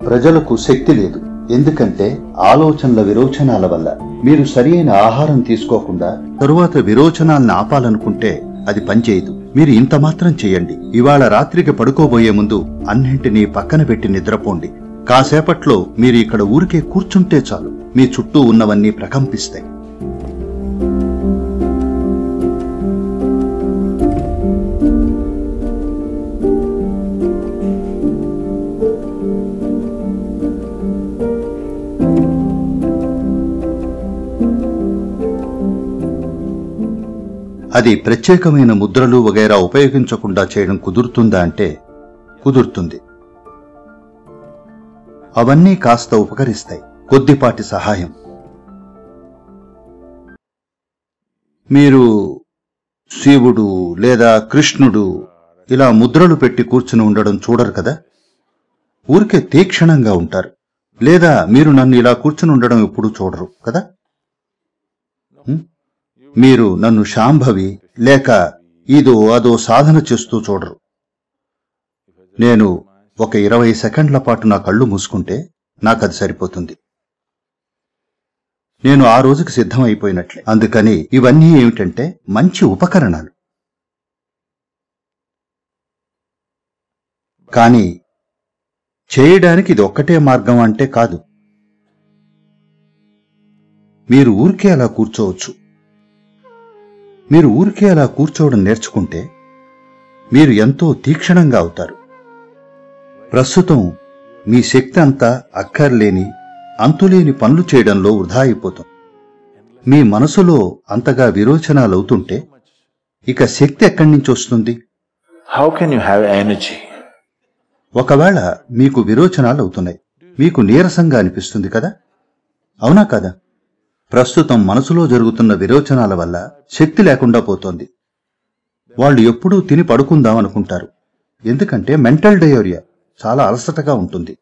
ప్రజలకు శక్తి లేదు. ఎందుకంటే ఆలోచనల విరోచనాల వల్ల. మీరు సరియైన ఆహారం తీసుకోకుండా తరువాత విరోచనాలను ఆపాలనుకుంటే అది పనిచేయదు. మీరు ఇంత మాత్రం చేయండి. ఇవాళ రాత్రికి పడుకోబోయే ముందు అన్నింటినీ పక్కన పెట్టి నిద్రపోండి. కాసేపట్లో మీరు ఇక్కడ ఊరికే కూర్చుంటే చాలు, మీ చుట్టూ ఉన్నవన్నీ ప్రకంపిస్తాయి. అది ప్రత్యేకమైన ముద్రలు వగైరా ఉపయోగించకుండా చేయడం కుదురుతుందా అంటే కుదురుతుంది. అవన్నీ కాస్త ఉపకరిస్తాయి, కొద్దిపాటి సహాయం. మీరు శివుడు లేదా కృష్ణుడు ఇలా ముద్రలు పెట్టి కూర్చుని ఉండడం చూడరు కదా. ఊరికే తీక్షణంగా ఉంటారు. లేదా మీరు నన్ను ఇలా కూర్చుని ఉండడం ఎప్పుడూ చూడరు కదా. మీరు నన్ను శాంభవి లేక ఇదో అదో సాధన చేస్తూ చూడరు. నేను ఒక 20 సెకండ్ల పాటు నా కళ్ళు మూసుకుంటే నాకది సరిపోతుంది. నేను ఆ రోజుకి సిద్ధమైపోయినట్లే. అందుకని ఇవన్నీ ఏమిటంటే మంచి ఉపకరణాలు. కానీ చేయడానికి ఇది ఒక్కటే మార్గం అంటే కాదు. మీరు ఊరికే అలా కూర్చోవచ్చు. మీరు ఊరికే అలా కూర్చోవడం నేర్చుకుంటే మీరు ఎంతో తీక్షణంగా అవుతారు. ప్రస్తుతం మీ శక్తి అంతా అక్కర్లేని అంతులేని పనులు చేయడంలో వృధా అయిపోతుంది. మీ మనసులో అంతగా విరోచనాలవుతుంటే ఇక శక్తి ఎక్కడి నుంచి వస్తుంది? How can you have energy? ఒకవేళ మీకు విరోచనాలు అవుతున్నాయి, మీకు నీరసంగా అనిపిస్తుంది కదా, అవునా కదా? ప్రస్తుతం మనసులో జరుగుతున్న విరోచనాల వల్ల శక్తి లేకుండా పోతోంది. వాళ్ళు ఎప్పుడూ తిని పడుకుందాం అనుకుంటారు. ఎందుకంటే మెంటల్ డయోరియా చాలా అలసటగా ఉంటుంది.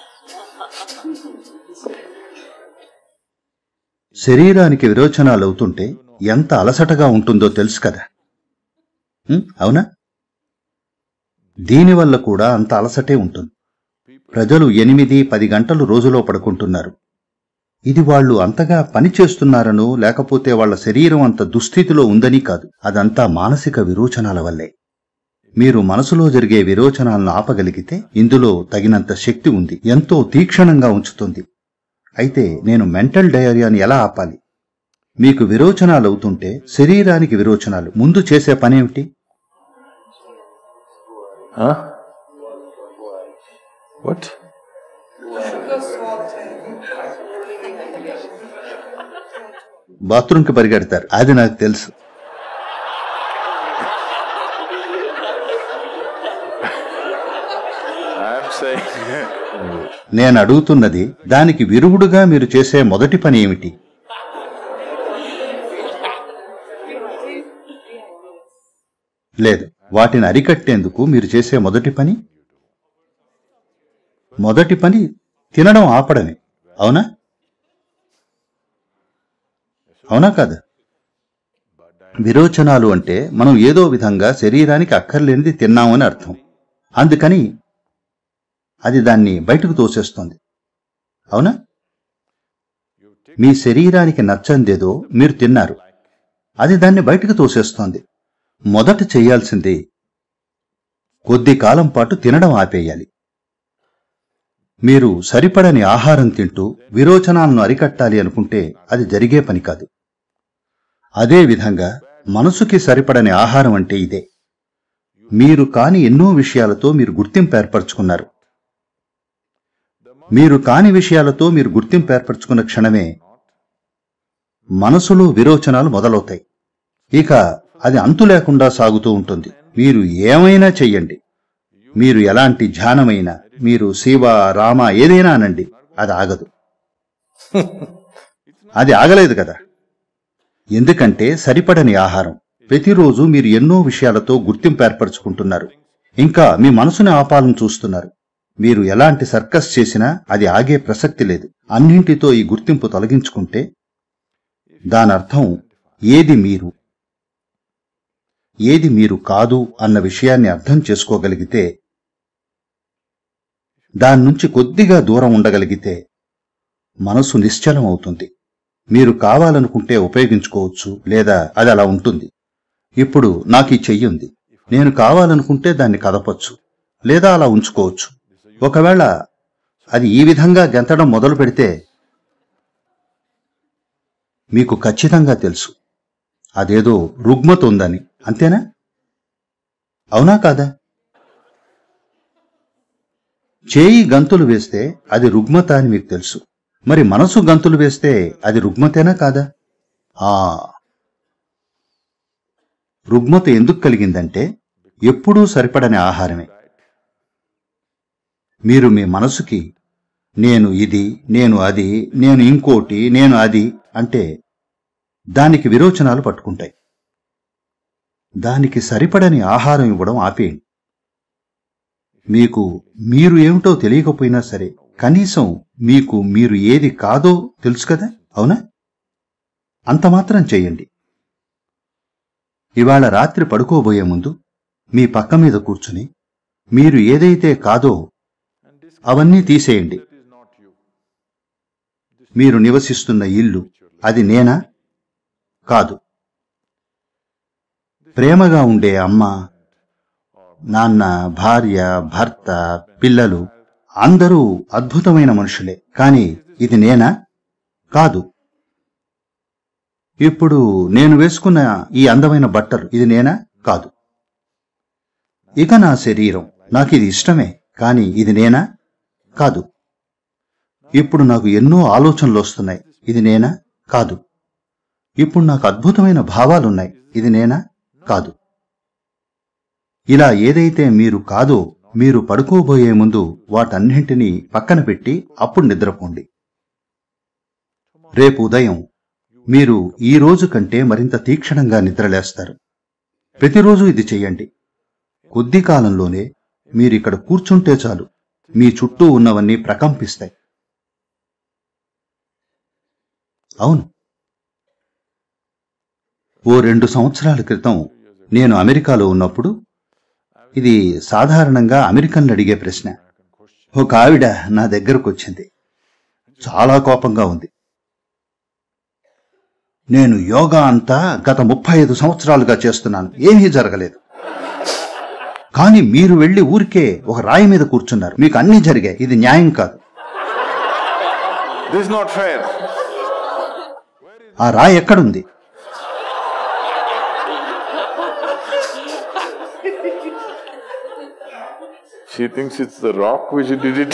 శరీరానికి విరోచనాలు అవుతుంటే ఎంత అలసటగా ఉంటుందో తెలుసు కదా, అవునా? దీనివల్ల కూడా అంత అలసటే ఉంటుంది. ప్రజలు 8-10 గంటలు రోజులో పడుకుంటున్నారు. ఇది వాళ్ళు అంతగా పని చేస్తున్నారనో లేకపోతే వాళ్ల శరీరం అంత దుస్థితిలో ఉందని కాదు. అదంతా మానసిక విరోచనాల వల్లే. మీరు మనసులో జరిగే విరోచనాలను ఆపగలిగితే ఇందులో తగినంత శక్తి ఉంది, ఎంతో తీక్షణంగా ఉంచుతుంది. అయితే నేను మెంటల్ డయోరియాని ఎలా ఆపాలి? మీకు విరోచనాలు అవుతుంటే శరీరానికి విరోచనాలు ముందు చేసే పనేమిటి? బాత్రూంకి పరిగెడతారు, అది నాకు తెలుసు. నేను అడుగుతున్నది దానికి విరుగుడుగా మీరు చేసే మొదటి పని ఏమిటి? లేదు, వాటిని అరికట్టేందుకు మీరు చేసే మొదటి పని తినడం ఆపడమే. అవునా? అవునా కాదా? విరోచనాలు అంటే మనం ఏదో విధంగా శరీరానికి అక్కర్లేనిది తిన్నామని అర్థం. అందుకని అది దాన్ని బయటకు తోసేస్తోంది. అవునా? మీ శరీరానికి నచ్చందేదో మీరు తిన్నారు, అది దాన్ని బయటకు తోసేస్తోంది. మొదట చేయాల్సింది కొద్ది కాలం పాటు తినడం ఆపేయాలి. మీరు సరిపడని ఆహారం తింటూ విరోచనాలను అరికట్టాలి అనుకుంటే అది జరిగే పని కాదు. అదేవిధంగా మనసుకి సరిపడని ఆహారం అంటే ఇదే. మీరు కాని ఎన్నో విషయాలతో మీరు గుర్తింపు ఏర్పరచుకున్నారు. మీరు కాని విషయాలతో మీరు గుర్తింపు ఏర్పరచుకున్న క్షణమే మనసులో విరోచనాలు మొదలవుతాయి. ఇక అది అంతు లేకుండా సాగుతూ ఉంటుంది. మీరు ఏమైనా చెయ్యండి, మీరు ఎలాంటి ధ్యానమైనా, మీరు శివ రామ ఏదైనా అనండి, అది ఆగదు. అది ఆగలేదు కదా. ఎందుకంటే సరిపడని ఆహారం. ప్రతిరోజు మీరు ఎన్నో విషయాలతో గుర్తింపు ఏర్పరచుకుంటున్నారు. ఇంకా మీ మనసుని ఆపాలని చూస్తున్నారు. మీరు ఎలాంటి సర్కస్ చేసినా అది ఆగే ప్రసక్తి లేదు. అన్నింటితో ఈ గుర్తింపు తొలగించుకుంటే దానర్థం ఏది మీరు కాదు అన్న విషయాన్ని అర్థం చేసుకోగలిగితే దాని నుంచి కొద్దిగా దూరం ఉండగలిగితే మనసు నిశ్చలం అవుతుంది. మీరు కావాలనుకుంటే ఉపయోగించుకోవచ్చు, లేదా అది అలా ఉంటుంది. ఇప్పుడు నాకు ఈ చెయ్యి ఉంది, నేను కావాలనుకుంటే దాన్ని కదపొచ్చు, లేదా అలా ఉంచుకోవచ్చు. ఒకవేళ అది ఈ విధంగా గెంతడం మొదలు పెడితే మీకు ఖచ్చితంగా తెలుసు అదేదో రుగ్మత ఉందని. అంతేనా? అవునా కాదా? చేయి గంతులు వేస్తే అది రుగ్మత అని మీకు తెలుసు. మరి మనసు గంతులు వేస్తే అది రుగ్మతేనా కాదా? రుగ్మత ఎందుకు కలిగిందంటే ఎప్పుడూ సరిపడని ఆహారమే. మీరు మీ మనసుకి నేను ఇది, నేను అది, నేను ఇంకోటి, నేను అది అంటే దానికి విరోచనాలు పట్టుకుంటాయి. దానికి సరిపడని ఆహారం ఇవ్వడం ఆపేయండి. మీకు మీరు ఏమిటో తెలియకపోయినా సరే కనీసం మీకు మీరు ఏది కాదో తెలుసు కదా, అవునా? అంత మాత్రం చెయ్యండి. ఇవాళ రాత్రి పడుకోబోయే ముందు మీ పక్క మీద కూర్చుని మీరు ఏదైతే కాదో అవన్నీ తీసేయండి. మీరు నివసిస్తున్న ఇల్లు అది నేనా? కాదు. ప్రేమగా ఉండే అమ్మ, నాన్న, భార్య, భర్త, పిల్లలు అందరూ అద్భుతమైన మనుషులే. కానీ ఇది నేనా? కాదు. ఇప్పుడు నేను వేసుకున్న ఈ అందమైన బట్టలు ఇది నేనా? కాదు. ఇక నా శరీరం, నాకు ఇది ఇష్టమే, కానీ ఇది నేనా? కాదు. ఇప్పుడు నాకు ఎన్నో ఆలోచనలు వస్తున్నాయి, ఇది నేనా? కాదు. ఇప్పుడు నాకు అద్భుతమైన భావాలున్నాయి, ఇది నేనా? కాదు. ఇలా ఏదైతే మీరు కాదో మీరు పడుకోబోయే ముందు వాటన్నింటినీ పక్కన పెట్టి అప్పుడు నిద్రపోండి. రేపు ఉదయం మీరు ఈ రోజు కంటే మరింత తీక్షణంగా నిద్రలేస్తారు. ప్రతిరోజు ఇది చెయ్యండి. కొద్ది కాలంలోనే మీరిక్కడ కూర్చుంటే చాలు, మీ చుట్టూ ఉన్నవన్నీ ప్రకంపిస్తాయి. అవును. ఓ 2 సంవత్సరాల క్రితం నేను అమెరికాలో ఉన్నప్పుడు, ఇది సాధారణంగా అమెరికన్లు అడిగే ప్రశ్న, ఒక ఆవిడ నా దగ్గరకు వచ్చింది. చాలా కోపంగా ఉంది. నేను యోగా అంతా గత 35 సంవత్సరాలుగా చేస్తున్నాను, ఏమీ జరగలేదు. కానీ మీరు వెళ్లి ఊరికే ఒక రాయి మీద కూర్చున్నారు, మీకు అన్నీ జరిగాయి, ఇది న్యాయం కాదు. This is not fair. ఆ రాయి ఎక్కడుంది? She thinks it's the rock which did it.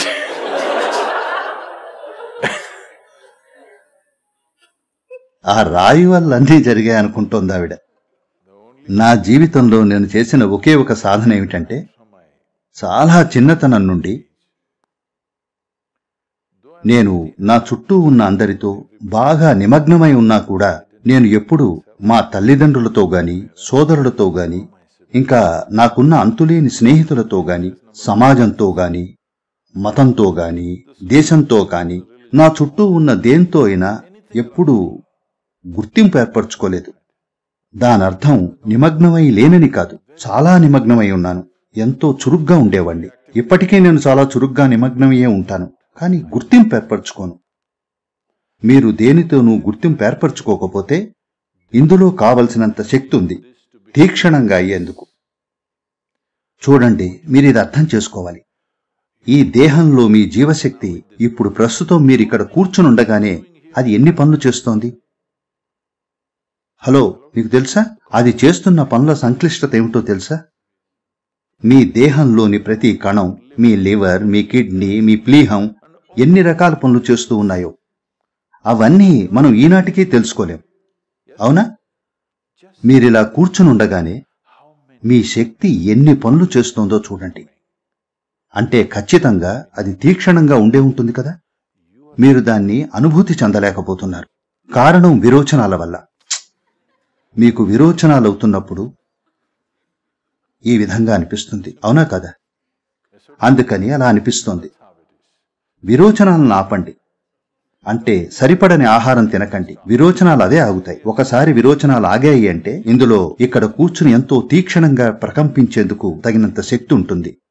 ఆ రాయి వల్ల అన్నీ జరిగాయి అనుకుంటోంది ఆవిడ. నా జీవితంలో నేను చేసిన ఒకే ఒక సాధన ఏమిటంటే, చాలా చిన్నతనం నుండి నేను నా చుట్టూ ఉన్న అందరితో బాగా నిమగ్నమై ఉన్నా కూడా నేను ఎప్పుడూ మా తల్లిదండ్రులతో గాని, సోదరులతో గాని, ఇంకా నాకున్న అంతులేని స్నేహితులతో గాని, సమాజంతో గాని, మతంతో గాని, దేశంతో గాని, నా చుట్టూ ఉన్న దేంతో అయినా ఎప్పుడూ గుర్తింపు ఏర్పరచుకోలేదు. దానర్థం నిమగ్నమై లేనని కాదు, చాలా నిమగ్నమై ఉన్నాను. ఎంతో చురుగ్గా ఉండేవాణ్ణి. ఇప్పటికీ నేను చాలా చురుగ్గా నిమగ్నమయ్యే ఉంటాను, కానీ గుర్తింపు ఏర్పరచుకోను. మీరు దేనితోనూ గుర్తింపు ఏర్పరచుకోకపోతే ఇందులో కావలసినంత శక్తి ఉంది తీక్షణంగా అయ్యేందుకు. చూడండి, మీరు ఇది అర్థం చేసుకోవాలి. ఈ దేహంలో మీ జీవశక్తి ఇప్పుడు ప్రస్తుతం మీరిక్కడ కూర్చునుండగానే అది ఎన్ని పనులు చేస్తోంది? హలో, మీకు తెలుసా అది చేస్తున్న పనుల సంక్లిష్టత ఏమిటో తెలుసా? మీ దేహంలోని ప్రతి కణం, మీ లివర్, మీ కిడ్నీ, మీ ప్లీహం ఎన్ని రకాల పనులు చేస్తూ ఉన్నాయో అవన్నీ మనం ఈనాటికి తెలుసుకోలేం, అవునా? మీరిలా కూర్చునుండగానే మీ శక్తి ఎన్ని పనులు చేస్తోందో చూడండి. అంటే ఖచ్చితంగా అది తీక్షణంగా ఉండే ఉంటుంది కదా. మీరు దాన్ని అనుభూతి చెందలేకపోతున్నారు. కారణం విరోచనాల వల్ల. మీకు విరోచనాలు అవుతున్నప్పుడు ఈ విధంగా అనిపిస్తుంది, అవునా కదా? అందుకని అలా అనిపిస్తోంది. విరోచనాలను ఆపండి. అంటే సరిపడని ఆహారం తినకండి, విరోచనాలు అదే ఆగుతాయి. ఒకసారి విరోచనాలు ఆగాయి అంటే ఇందులో ఇక్కడ కూర్చుని ఎంతో తీక్షణంగా ప్రకంపించేందుకు తగినంత శక్తి ఉంటుంది.